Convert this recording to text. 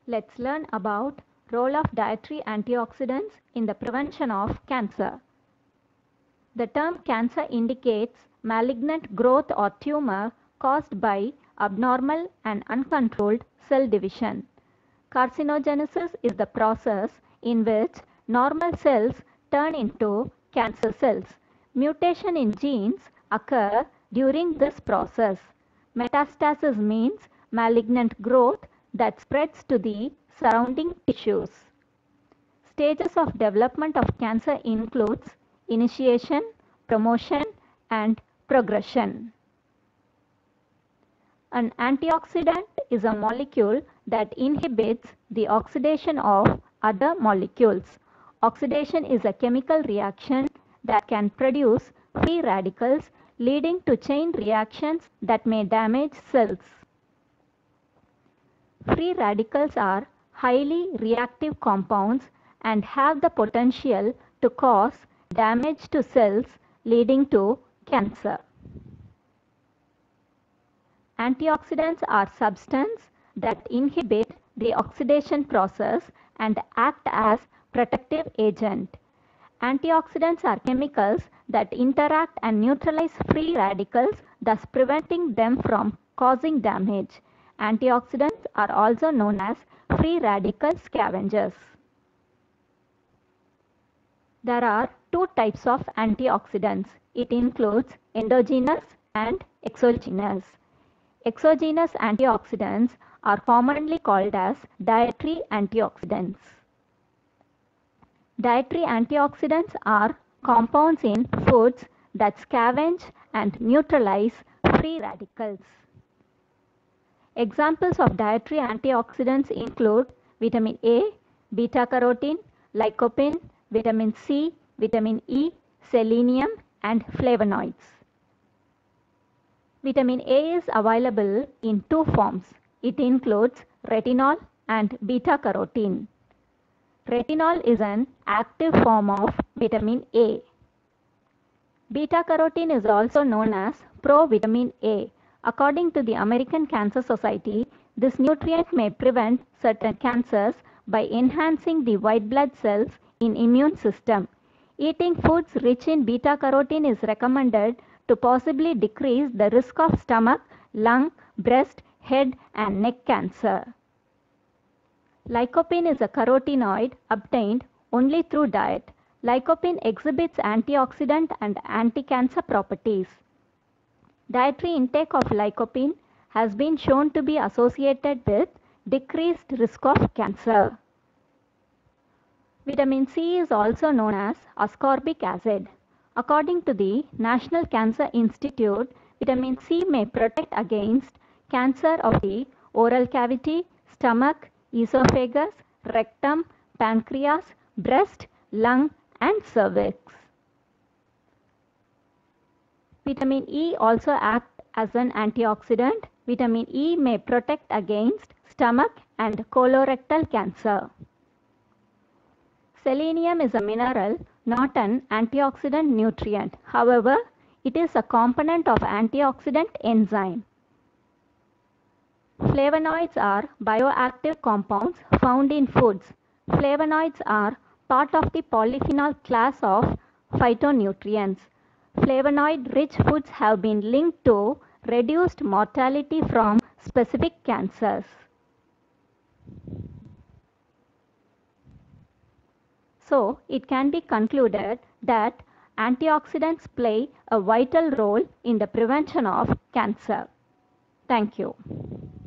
Let's learn about role of dietary antioxidants in the prevention of cancer. The term cancer indicates malignant growth or tumor caused by abnormal and uncontrolled cell division. Carcinogenesis is the process in which normal cells turn into cancer cells. Mutation in genes occur during this process. Metastasis means malignant growth that spreads to the surrounding tissues. Stages of development of cancer includes initiation, promotion, and progression. An antioxidant is a molecule that inhibits the oxidation of other molecules. Oxidation is a chemical reaction that can produce free radicals, leading to chain reactions that may damage cells. Free radicals are highly reactive compounds and have the potential to cause damage to cells, leading to cancer. Antioxidants are substances that inhibit the oxidation process and act as protective agent. Antioxidants are chemicals that interact and neutralize free radicals, thus preventing them from causing damage. Antioxidants are also known as free radical scavengers. There are two types of antioxidants. It includes endogenous and exogenous. Exogenous antioxidants are commonly called as dietary antioxidants. Dietary antioxidants are compounds in foods that scavenge and neutralize free radicals. Examples of dietary antioxidants include vitamin A, beta-carotene, lycopene, vitamin C, vitamin E, selenium, and flavonoids. Vitamin A is available in two forms. It includes retinol and beta-carotene. Retinol is an active form of vitamin A. Beta-carotene is also known as provitamin A. According to the American Cancer Society, this nutrient may prevent certain cancers by enhancing the white blood cells in immune system. Eating foods rich in beta-carotene is recommended to possibly decrease the risk of stomach, lung, breast, head, and neck cancer. Lycopene is a carotenoid obtained only through diet. Lycopene exhibits antioxidant and anti-cancer properties. Dietary intake of lycopene has been shown to be associated with decreased risk of cancer. Vitamin C is also known as ascorbic acid. According to the National Cancer Institute, vitamin C may protect against cancer of the oral cavity, stomach, esophagus, rectum, pancreas, breast, lung, and cervix. Vitamin E also acts as an antioxidant. Vitamin E may protect against stomach and colorectal cancer. Selenium is a mineral, not an antioxidant nutrient. However, it is a component of antioxidant enzyme. Flavonoids are bioactive compounds found in foods. Flavonoids are part of the polyphenol class of phytonutrients. Flavonoid-rich foods have been linked to reduced mortality from specific cancers. So, it can be concluded that antioxidants play a vital role in the prevention of cancer. Thank you.